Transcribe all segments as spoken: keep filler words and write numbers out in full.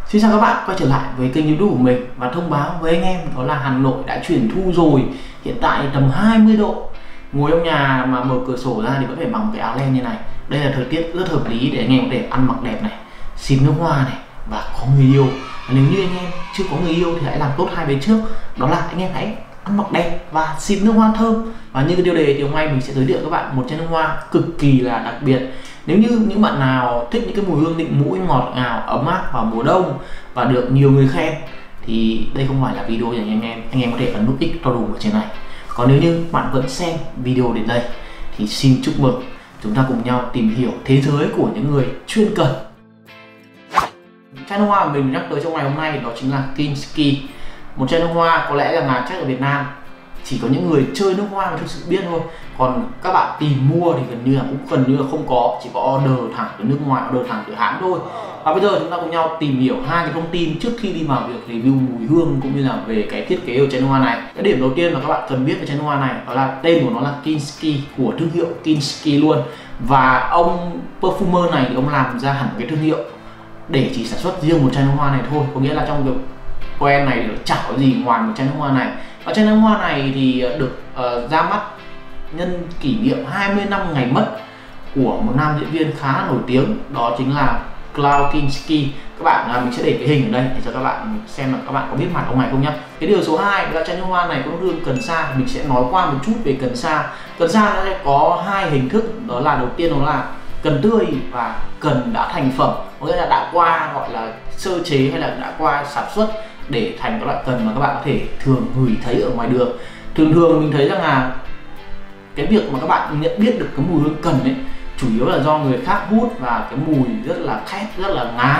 Xin chào các bạn quay trở lại với kênh YouTube của mình và thông báo với anh em đó là Hà Nội đã chuyển thu rồi. Hiện tại tầm hai mươi độ, ngồi trong nhà mà mở cửa sổ ra thì vẫn phải mặc một cái áo len như này. Đây là thời tiết rất hợp lý để anh em có thể ăn mặc đẹp này, xịt nước hoa này và có người yêu. Và nếu như anh em chưa có người yêu thì hãy làm tốt hai việc trước, đó là anh em hãy ăn mặc đẹp và xịt nước hoa thơm. Và như cái tiêu đề thì hôm nay mình sẽ giới thiệu các bạn một chai nước hoa cực kỳ là đặc biệt. Nếu như những bạn nào thích những cái mùi hương định mũi ngọt ngào ấm áp vào mùa đông và được nhiều người khen thì đây không phải là video dành cho anh em. Anh em có thể ấn nút X to đủ ở trên này. Còn nếu như bạn vẫn xem video đến đây thì xin chúc mừng, chúng ta cùng nhau tìm hiểu thế giới của những người chuyên cần. Chai nước hoa mà mình nhắc tới trong ngày hôm nay đó chính là Kinski. Một chai nước hoa có lẽ là ngàn chắc ở Việt Nam chỉ có những người chơi nước hoa mới thực sự biết thôi. Còn các bạn tìm mua thì gần như là cũng gần như là không có, chỉ có order thẳng từ nước ngoài, order thẳng từ hãng thôi. Và bây giờ chúng ta cùng nhau tìm hiểu hai cái thông tin trước khi đi vào việc review mùi hương cũng như là về cái thiết kế của chai nước hoa này. Cái điểm đầu tiên mà các bạn cần biết về chai nước hoa này đó là tên của nó là Kinski, của thương hiệu Kinski luôn. Và ông perfumer này thì ông làm ra hẳn cái thương hiệu để chỉ sản xuất riêng một chai nước hoa này thôi. Có nghĩa là trong cái brand này chẳng có gì ngoài một chai nước hoa này. Và chai nước hoa này thì được uh, ra mắt nhân kỷ niệm hai mươi năm ngày mất của một nam diễn viên khá nổi tiếng, đó chính là Klaus Kinski. Các bạn uh, mình sẽ để cái hình ở đây để cho các bạn xem là các bạn có biết mặt ông này không nhá. Cái điều số hai là chai nước hoa này có hương cần sa. Mình sẽ nói qua một chút về cần sa. Cần sa nó sẽ có hai hình thức, đó là đầu tiên đó là cần tươi và cần đã thành phẩm, có nghĩa là đã qua gọi là sơ chế hay là đã qua sản xuất để thành các loại cần mà các bạn có thể thường ngửi thấy ở ngoài đường. Thường thường mình thấy rằng là cái việc mà các bạn nhận biết được cái mùi hương cần ấy chủ yếu là do người khác hút và cái mùi rất là khét, rất là ngái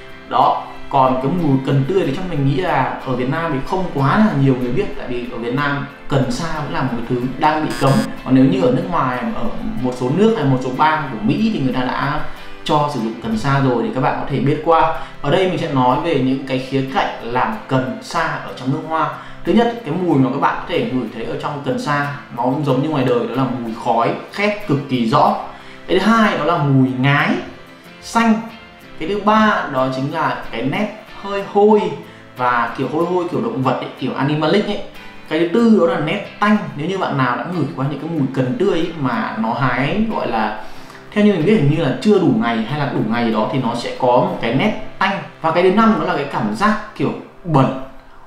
đó. Còn cái mùi cần tươi thì trong mình nghĩ là ở Việt Nam thì không quá là nhiều người biết, tại vì ở Việt Nam cần sa vẫn là một thứ đang bị cấm. Còn nếu như ở nước ngoài, ở một số nước hay một số bang của Mỹ thì người ta đã cho sử dụng cần sa rồi, thì các bạn có thể biết qua. Ở đây mình sẽ nói về những cái khía cạnh làm cần sa ở trong nước hoa. Thứ nhất, cái mùi mà các bạn có thể ngửi thấy ở trong cần sa nó cũng giống như ngoài đời, đó là mùi khói khét cực kỳ rõ. Cái thứ hai đó là mùi ngái xanh. Cái thứ ba đó chính là cái nét hơi hôi và kiểu hôi hôi kiểu động vật ấy, kiểu animalic ấy. Cái thứ tư đó là nét tanh. Nếu như bạn nào đã ngửi qua những cái mùi cần tươi ấy, mà nó hái gọi là theo như mình biết hình như là chưa đủ ngày hay là đủ ngày gì đó thì nó sẽ có một cái nét tanh. Và cái thứ năm đó là cái cảm giác kiểu bẩn,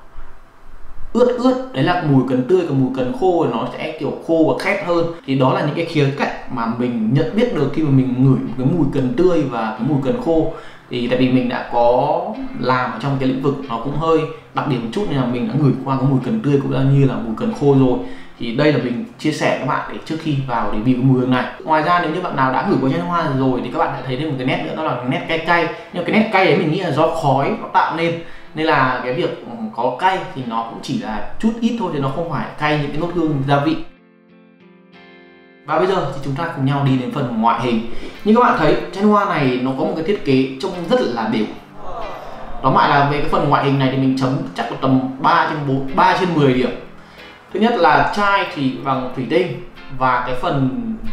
ướt ướt, đấy là mùi cần tươi. Còn mùi cần khô thì nó sẽ kiểu khô và khét hơn. Thì đó là những cái khía cạnh mà mình nhận biết được khi mà mình ngửi một cái mùi cần tươi và cái mùi cần khô. Thì tại vì mình đã có làm ở trong cái lĩnh vực nó cũng hơi đặc điểm một chút nên là mình đã ngửi qua cái mùi cần tươi cũng như là mùi cần khô rồi. Thì đây là mình chia sẻ các bạn để trước khi vào review cái mùi hương này. Ngoài ra nếu như bạn nào đã ngửi qua chai nước hoa rồi thì các bạn sẽ thấy thêm một cái nét nữa, đó là nét cay cay. Nhưng cái nét cay đấy mình nghĩ là do khói nó tạo nên, nên là cái việc có cay thì nó cũng chỉ là chút ít thôi, thì nó không phải cay những cái nốt hương gia vị. Và bây giờ thì chúng ta cùng nhau đi đến phần ngoại hình. Như các bạn thấy chai nước hoa này nó có một cái thiết kế trông rất là đều. Tóm lại là về cái phần ngoại hình này thì mình chấm chắc là tầm ba trên bốn, ba trên mười điểm. Thứ nhất là chai thì bằng thủy tinh và cái phần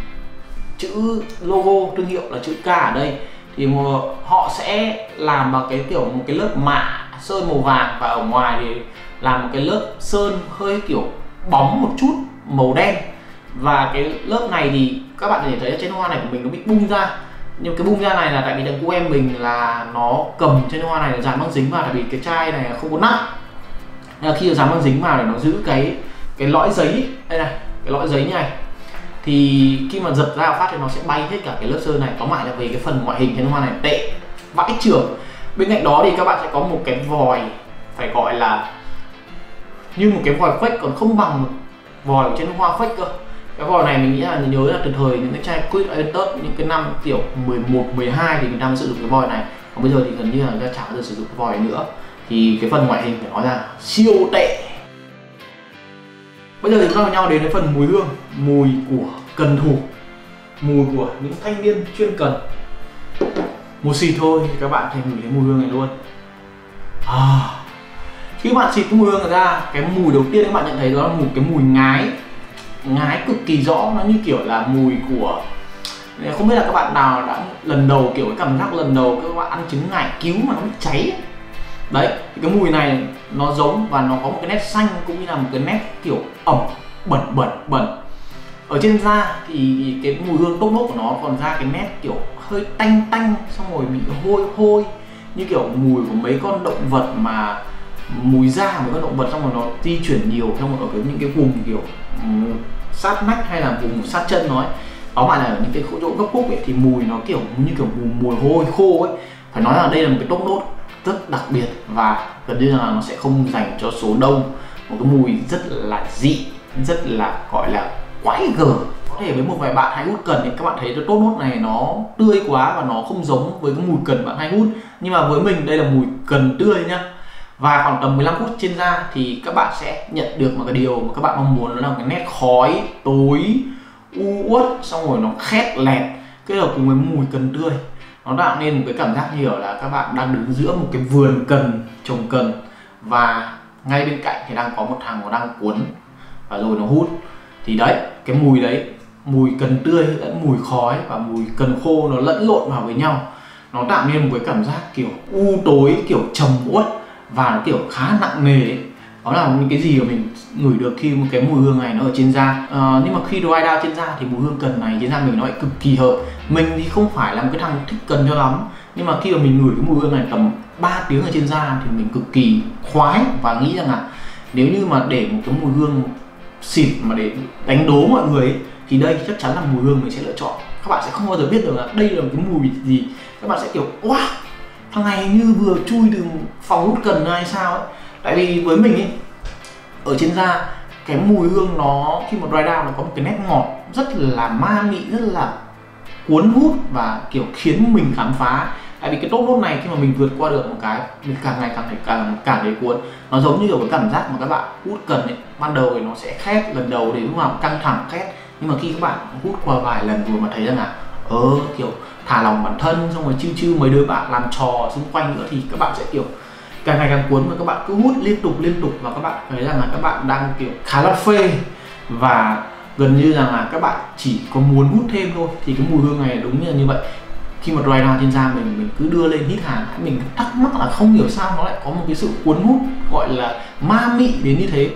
chữ logo thương hiệu là chữ K ở đây thì họ sẽ làm bằng cái kiểu một cái lớp mạ sơn màu vàng, và ở ngoài thì làm một cái lớp sơn hơi kiểu bóng một chút màu đen. Và cái lớp này thì các bạn có thể thấy ở trên hoa này của mình nó bị bung ra. Nhưng cái bung ra này là tại vì thằng cu em mình là nó cầm trên hoa này là dán băng dính vào, tại vì cái chai này không có nắp. Nên là khi dán băng dính vào để nó giữ cái cái lõi giấy đây này, cái lõi giấy như này, thì khi mà giật ra phát thì nó sẽ bay hết cả cái lớp sơn này. Tóm lại là về cái phần ngoại hình trên hoa này tệ vãi chưởng. Bên cạnh đó thì các bạn sẽ có một cái vòi phải gọi là như một cái vòi fake, còn không bằng một vòi trên hoa fake cơ. Cái vòi này mình nghĩ là nhớ là từ thời những cái chai Quick Aventus những cái năm kiểu mười một, mười hai thì người ta mới sử dụng cái vòi này. Còn bây giờ thì gần như là người ta chẳng bao giờ sử dụng cái vòi nữa. Thì cái phần ngoại hình phải nói là siêu tệ. Bây giờ thì chúng ta cùng nhau đến với phần mùi hương. Mùi của cần thủ, mùi của những thanh niên chuyên cần. Một xịt thôi thì các bạn thể ngửi thấy mùi hương này luôn. À, khi các bạn xịt cái mùi hương ra, cái mùi đầu tiên các bạn nhận thấy đó là một cái mùi ngái, ngái cực kỳ rõ. Nó như kiểu là mùi của, không biết là các bạn nào đã lần đầu kiểu cái cảm giác lần đầu các bạn ăn trứng ngải cứu mà nó bị cháy, Đấy, cái mùi này nó giống và nó có một cái nét xanh cũng như là một cái nét kiểu ẩm, bẩn bẩn bẩn. Ở trên da thì cái mùi hương top nốt của nó còn ra cái nét kiểu hơi tanh tanh, xong rồi bị hôi hôi, như kiểu mùi của mấy con động vật mà mùi da của mấy con động vật, xong rồi nó di chuyển nhiều trong ở cái những cái vùng kiểu sát nách hay là vùng sát chân nó ấy. Tóm lại là ở những cái chỗ gốc khúc ấy thì mùi nó kiểu như kiểu mùi, mùi hôi khô ấy. Phải nói là đây là một cái top nốt rất đặc biệt và gần như là nó sẽ không dành cho số đông. Một cái mùi rất là dị, rất là gọi là quái gở. Có thể với một vài bạn hay hút cần thì các bạn thấy cái top nốt này nó tươi quá và nó không giống với cái mùi cần bạn hay hút. Nhưng mà với mình đây là mùi cần tươi nhá. Và khoảng tầm mười lăm phút trên da thì các bạn sẽ nhận được một cái điều mà các bạn mong muốn, đó là cái nét khói tối u uất, xong rồi nó khét lẹt kết hợp cùng với mùi cần tươi. Nó tạo nên một cái cảm giác như là các bạn đang đứng giữa một cái vườn cần, trồng cần, và ngay bên cạnh thì đang có một thằng nó đang cuốn và rồi nó hút. Thì đấy, cái mùi đấy, mùi cần tươi lẫn mùi khói và mùi cần khô nó lẫn lộn vào với nhau, nó tạo nên một cái cảm giác kiểu u tối, kiểu trầm uất và nó kiểu khá nặng nề ấy. Đó là những cái gì mà mình ngửi được khi một cái mùi hương này nó ở trên da. À, nhưng mà khi dry down trên da thì mùi hương cần này trên da mình nó lại cực kỳ hợp. Mình thì không phải là một cái thằng thích cần cho lắm, nhưng mà khi mà mình ngửi cái mùi hương này tầm ba tiếng ở trên da thì mình cực kỳ khoái và nghĩ rằng là nếu như mà để một cái mùi hương xịt mà để đánh đố mọi người ấy, thì đây chắc chắn là mùi hương mình sẽ lựa chọn. Các bạn sẽ không bao giờ biết được là đây là một cái mùi gì. Các bạn sẽ kiểu wow, thằng này như vừa chui từ phòng hút cần hay sao ấy. Tại vì với mình ấy, ở trên da cái mùi hương nó khi mà dry down nó có một cái nét ngọt rất là ma mị, rất là cuốn hút và kiểu khiến mình khám phá. Tại vì cái top nốt này khi mà mình vượt qua được một cái, mình càng ngày càng thấy càng càng thấy cuốn. Nó giống như kiểu cái cảm giác mà các bạn hút cần ấy, ban đầu thì nó sẽ khét, lần đầu thì lúc nào cũng căng thẳng khét, nhưng mà khi các bạn hút qua vài lần rồi mà thấy rằng là ờ kiểu thả lòng bản thân, xong rồi chiêu chiêu mấy đứa bạn làm trò xung quanh nữa, thì các bạn sẽ kiểu càng ngày càng cuốn và các bạn cứ hút liên tục liên tục và các bạn thấy rằng là các bạn đang kiểu khá là phê và gần như rằng là các bạn chỉ có muốn hút thêm thôi. Thì cái mùi hương này đúng như là như vậy. Khi mà dry down trên da mình mình cứ đưa lên hít hà, mình thắc mắc là không hiểu sao nó lại có một cái sự cuốn hút gọi là ma mị đến như thế.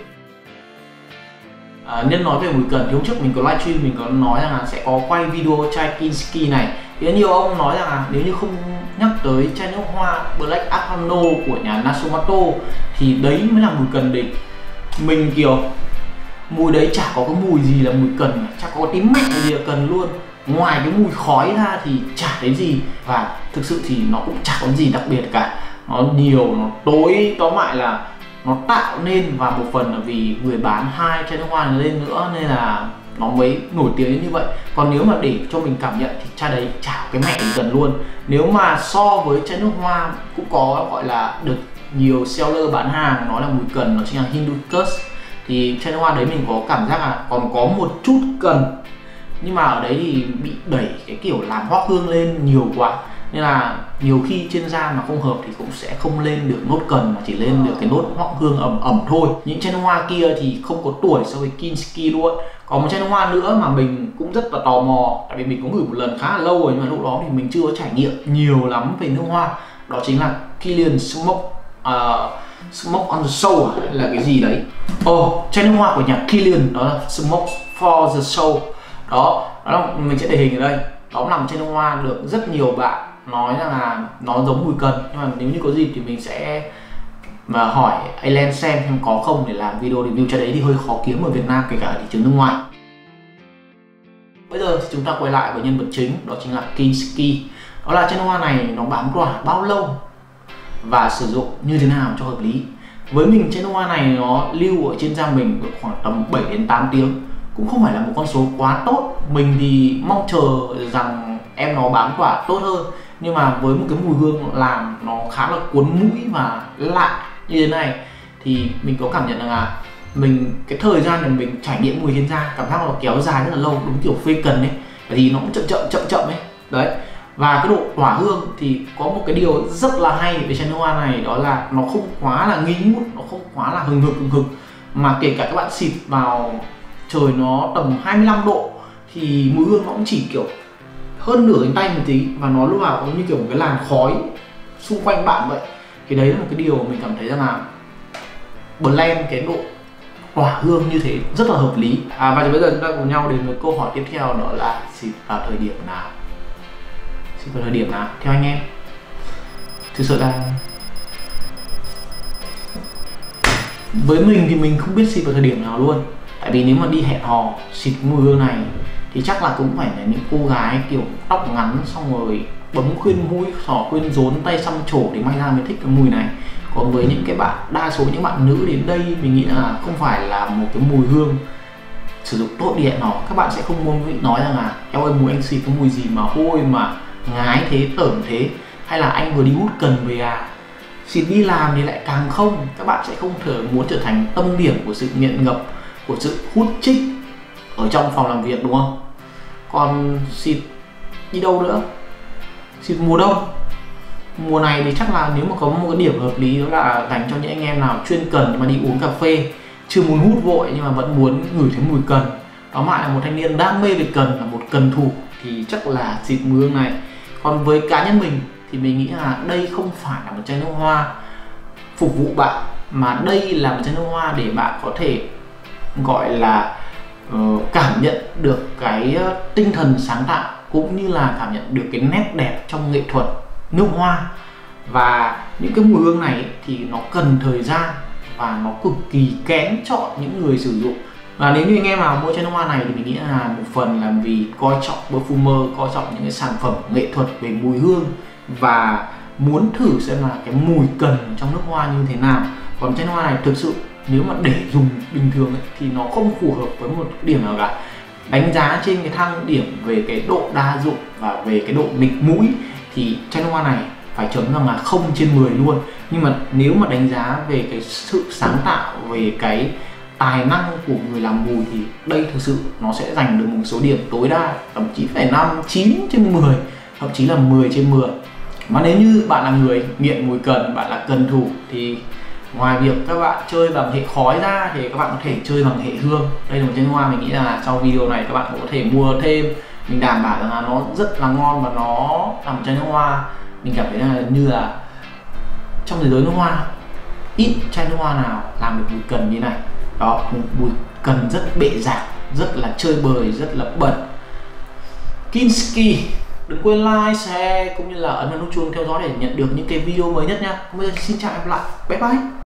À, nhân nói về mùi cần thì hôm trước mình có livestream, mình có nói rằng là sẽ có quay video chai Kinski này. Thì nhiều ông nói rằng là nếu như không nhắc tới chai nước hoa Black Afgano của nhà Nasumato thì đấy mới là mùi cần đỉnh. Mình kiểu mùi đấy chả có cái mùi gì là mùi cần, chả có tí mẹ gì là cần luôn. Ngoài cái mùi khói ra thì chả thấy gì, và thực sự thì nó cũng chả có gì đặc biệt cả. Nó nhiều, nó tối, tóm lại là nó tạo nên, và một phần là vì người bán hai chai nước hoa này lên nữa nên là nó mới nổi tiếng như vậy. Còn nếu mà để cho mình cảm nhận thì chai đấy chả cái mẹ gì cần luôn. Nếu mà so với chai nước hoa cũng có gọi là được nhiều seller bán hàng nói là mùi cần, nó chính là Hibiscus, thì chai nước hoa đấy mình có cảm giác là còn có một chút cần, nhưng mà ở đấy thì bị đẩy cái kiểu làm hoác hương lên nhiều quá, nên là nhiều khi trên da mà không hợp thì cũng sẽ không lên được nốt cần mà chỉ lên được cái nốt hoác hương ẩm ẩm thôi. Những chai nước hoa kia thì không có tuổi so với Kinski luôn. Còn một chai nước hoa nữa mà mình cũng rất là tò mò, tại vì mình cũng gửi một lần khá là lâu rồi, nhưng mà lúc đó thì mình chưa có trải nghiệm nhiều lắm về nước hoa, đó chính là Kilian Smoke uh, Smoke on the Soul hay là cái gì đấy. Ồ, oh, chai nước hoa của nhà Kilian đó là Smoke for the Soul. Đó, đó là mình sẽ để hình ở đây. Đó là một chai nước hoa được rất nhiều bạn nói rằng là nó giống mùi cần, nhưng mà nếu như có dịp thì mình sẽ mà hỏi Alen xem xem có không để làm video review chai đấy, thì hơi khó kiếm ở Việt Nam kể cả ở thị trường nước ngoài. Bây giờ thì chúng ta quay lại với nhân vật chính, đó chính là Kinski. Đó là chai nước hoa này nó bám tỏa bao lâu và sử dụng như thế nào cho hợp lý. Với mình chai nước hoa này nó lưu ở trên da mình được khoảng tầm bảy đến tám tiếng, cũng không phải là một con số quá tốt. Mình thì mong chờ rằng em nó bám tỏa tốt hơn, nhưng mà với một cái mùi hương làm nó khá là cuốn mũi và lạ như thế này thì mình có cảm nhận rằng là mình cái thời gian này mình trải nghiệm mùi trên da cảm giác nó kéo dài rất là lâu, đúng kiểu phê cần ấy, thì nó cũng chậm chậm chậm chậm ấy đấy. Và cái độ tỏa hương thì có một cái điều rất là hay về chai nước hoa này, đó là nó không quá là nghi ngút, nó không quá là hừng hực hừng hực, mà kể cả các bạn xịt vào trời nó tầm hai mươi lăm độ thì mùi hương nó cũng chỉ kiểu hơn nửa cánh tay một tí, và nó lúc nào cũng như kiểu một cái làn khói xung quanh bạn vậy. Thì đấy là một cái điều mình cảm thấy rằng là blend cái độ tỏa hương như thế rất là hợp lý. À, và bây giờ chúng ta cùng nhau đến với câu hỏi tiếp theo, đó là xịt vào thời điểm nào? Xịt vào thời điểm nào theo anh em? Thực sự là với mình thì mình không biết xịt vào thời điểm nào luôn. Tại vì nếu mà đi hẹn hò xịt mùi hương này thì chắc là cũng phải là những cô gái kiểu tóc ngắn xong rồi bấm khuyên mũi, xỏ khuyên rốn, tay xăm trổ thì may ra mới thích cái mùi này. Còn với những cái bạn, đa số những bạn nữ đến đây mình nghĩ là không phải là một cái mùi hương sử dụng tốt đi hẹn hò. Các bạn sẽ không muốn nói rằng là eo ơi mùi anh xịt cái mùi gì mà hôi mà ngái thế, tởm thế, hay là anh vừa đi hút cần về à. Xịt đi làm thì lại càng không. Các bạn sẽ không thể muốn trở thành tâm điểm của sự nghiện ngập, của sự hút chích ở trong phòng làm việc, đúng không? Còn xịt đi đâu nữa? Xịt mùa đông. Mùa này thì chắc là nếu mà có một cái điểm hợp lý đó là dành cho những anh em nào chuyên cần mà đi uống cà phê, chưa muốn hút vội nhưng mà vẫn muốn ngửi thấy mùi cần, đó lại là một thanh niên đam mê về cần, là một cần thủ, thì chắc là xịt mùi hương này. Còn với cá nhân mình thì mình nghĩ là đây không phải là một chai nước hoa phục vụ bạn, mà đây là một chai nước hoa để bạn có thể gọi là uh, cảm nhận được cái tinh thần sáng tạo, cũng như là cảm nhận được cái nét đẹp trong nghệ thuật nước hoa. Và những cái mùi hương này ấy, thì nó cần thời gian và nó cực kỳ kén chọn những người sử dụng. Và nếu như anh em nào mua chai nước hoa này thì mình nghĩ là một phần là vì coi trọng perfumer, coi trọng những cái sản phẩm nghệ thuật về mùi hương và muốn thử xem là cái mùi cần trong nước hoa như thế nào. Còn chai nước hoa này thực sự nếu mà để dùng bình thường ấy, thì nó không phù hợp với một điểm nào cả. Đánh giá trên cái thang điểm về cái độ đa dụng và về cái độ nghịch mũi thì chai nước hoa này phải chấm rằng là không trên mười luôn. Nhưng mà nếu mà đánh giá về cái sự sáng tạo, về cái tài năng của người làm mùi thì đây thực sự nó sẽ giành được một số điểm tối đa tầm chín phẩy năm, chín trên mười, thậm chí là mười trên mười. Mà nếu như bạn là người nghiện mùi cần, bạn là cần thủ, thì ngoài việc các bạn chơi bằng hệ khói ra thì các bạn có thể chơi bằng hệ hương. Đây là một chai nước hoa mình nghĩ là trong video này các bạn cũng có thể mua thêm. Mình đảm bảo rằng là nó rất là ngon và nó là một chai nước hoa mình cảm thấy là như là trong thế giới nước hoa ít chai nước hoa nào làm được mùi cần như này. Đó, mùi cần rất bệ rạc, rất là chơi bời, rất là bẩn. Kinski, đừng quên like, share cũng như là ấn vào nút chuông theo dõi để nhận được những cái video mới nhất nha. Bây giờ xin chào và hẹn gặp lại. Bye bye.